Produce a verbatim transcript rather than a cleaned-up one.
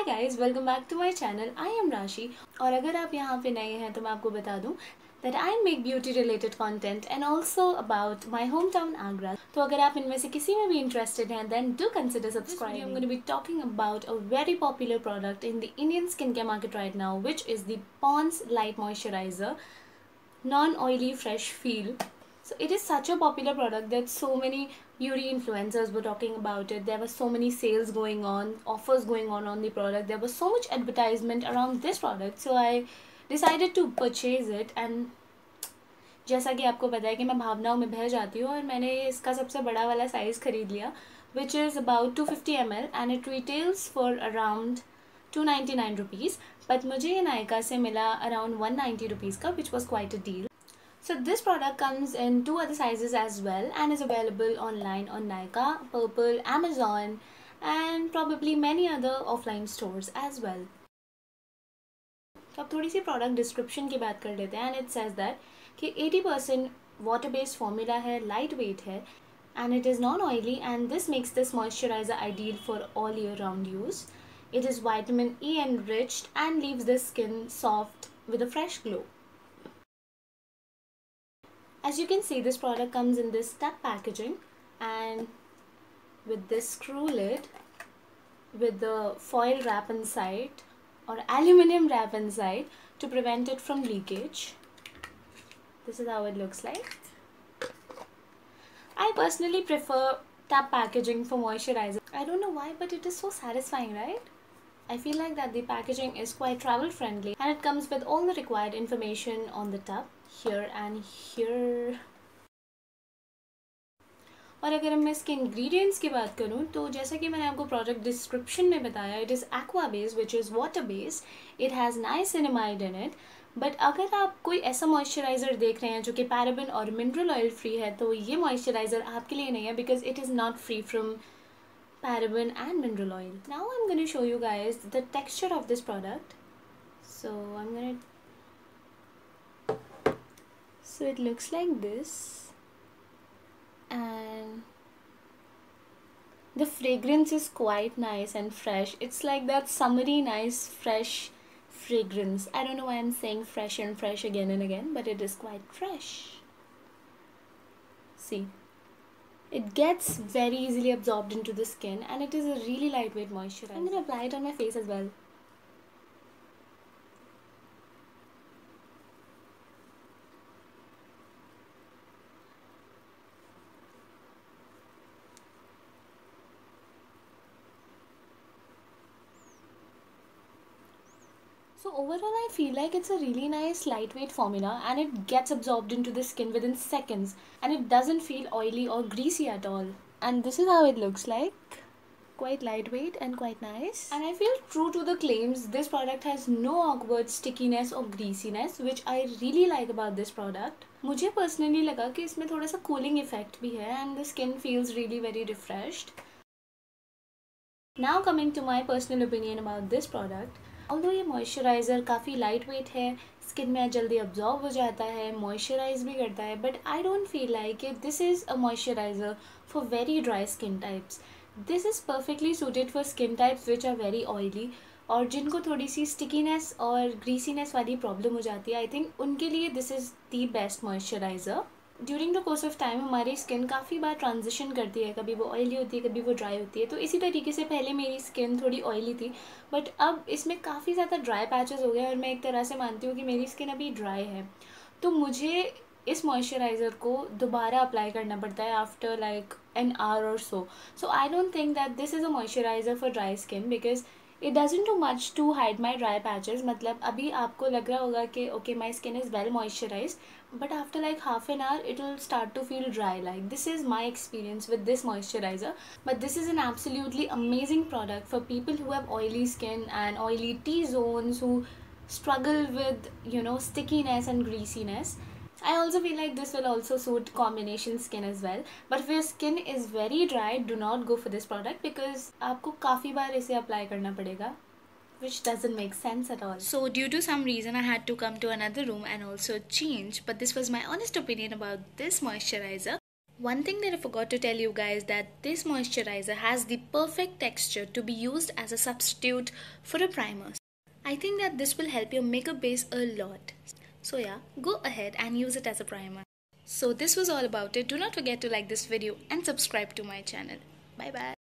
Hi guys, welcome back to my channel. I am Rashi और अगर आप यहाँ पे नए हैं तो मैं आपको बता दूँ that I make beauty related content and also about my hometown Agra. तो अगर आप इनमें से किसी में भी interested हैं then do consider subscribing. This video I'm going to be talking about a very popular product in the Indian skincare market right now, which is the Pond's Light Moisturizer Non-Oily Fresh Feel. So it is such a popular product that so many beauty influencers were talking about it. There were so many sales going on, offers going on on the product. There was so much advertisement around this product. So I decided to purchase it. And जैसा कि आपको पता है कि मैं भावनाओं में बह जाती हूँ और मैंने इसका सबसे बड़ा वाला साइज़ ख़रीद लिया, which is about two fifty milliliters and it retails for around two ninety-nine rupees. But मुझे ये नायका से मिला around one ninety rupees का, which was quite a deal. So this product comes in two other sizes as well and is available online on Nykaa, Purple, Amazon and probably many other offline stores as well. तो अब थोड़ी सी product description की बात कर लेते हैं and it says that कि eighty percent water based formula है, lightweight है and it is non-oily and this makes this moisturizer ideal for all year round use. It is vitamin E enriched and leaves the skin soft with a fresh glow. As you can see, this product comes in this tub packaging and with this screw lid with the foil wrap inside or aluminum wrap inside to prevent it from leakage. This is how it looks like. I personally prefer tub packaging for moisturizer. I don't know why, but it is so satisfying, right? I feel like that the packaging is quite travel friendly and it comes with all the required information on the tub here and here. और अगर मैं इसके ingredients की बात करूँ तो जैसा कि मैंने आपको प्रोडक्ट डिस्क्रिप्शन में बताया, it is aqua based which is water based. It has niacinamide in it. But अगर आप कोई ऐसा मॉइस्चराइज़र देख रहे हैं जो कि पैराबेन और मिनरल ऑयल फ्री है तो ये मॉइस्चराइज़र आपके लिए नहीं है, because it is not free from paraben and mineral oil. Now I'm going to show you guys the texture of this product. So I'm going to so it looks like this and the fragrance is quite nice and fresh. It's like that summery nice fresh fragrance. I don't know why I'm saying fresh and fresh again and again, but it is quite fresh. See, it gets very easily absorbed into the skin and it is a really lightweight moisturizer. I'm going to apply it on my face as well. So overall I feel like it's a really nice lightweight formula and it gets absorbed into the skin within seconds and it doesn't feel oily or greasy at all. And this is how it looks like. Quite lightweight and quite nice. And I feel true to the claims, this product has no awkward stickiness or greasiness, which I really like about this product. मुझे personally लगा कि इसमें थोड़ा सा cooling effect भी है and the skin feels really very refreshed. Now coming to my personal opinion about this product. Although ये moisturiser काफ़ी लाइट वेट है, स्किन में जल्दी अब्जॉर्ब हो जाता है, मॉइस्चराइज भी करता है, but I don't feel like it this is a moisturiser for very dry skin types. This is perfectly suited for skin types which are very oily और जिनको थोड़ी सी स्टिकीनेस और ग्रीसीनेस वाली प्रॉब्लम हो जाती है. आई थिंक उनके लिए this is the best moisturiser. During the course of time हमारी स्किन काफ़ी बार ट्रांजिशन करती है, कभी वो ऑयली होती है, कभी वो ड्राई होती है. तो इसी तरीके से पहले मेरी स्किन थोड़ी ऑयली थी बट अब इसमें काफ़ी ज़्यादा ड्राई पैचेस हो गए और मैं एक तरह से मानती हूँ कि मेरी स्किन अभी ड्राई है. तो मुझे इस मॉइस्चराइज़र को दोबारा अप्लाई करना पड़ता है आफ्टर लाइक एन आवर और so. So I don't think that this is a moisturiser for dry skin because it doesn't do much to hide my dry patches. मतलब अभी आपको लग रहा होगा कि okay my skin is well moisturise but after like half an hour it will start to feel dry. Like this is my experience with this moisturizer, but this is an absolutely amazing product for people who have oily skin and oily T-zones, who struggle with, you know, stickiness and greasiness. I also feel like this will also suit combination skin as well, but if your skin is very dry, do not go for this product because आपको काफ़ी बार इसे apply करना पड़ेगा, which doesn't make sense at all. So due to some reason I had to come to another room and also change, but this was my honest opinion about this moisturizer. One thing that I forgot to tell you guys, that this moisturizer has the perfect texture to be used as a substitute for a primer. I think that this will help your makeup base a lot. So yeah, go ahead and use it as a primer. So this was all about it. Do not forget to like this video and subscribe to my channel. Bye bye.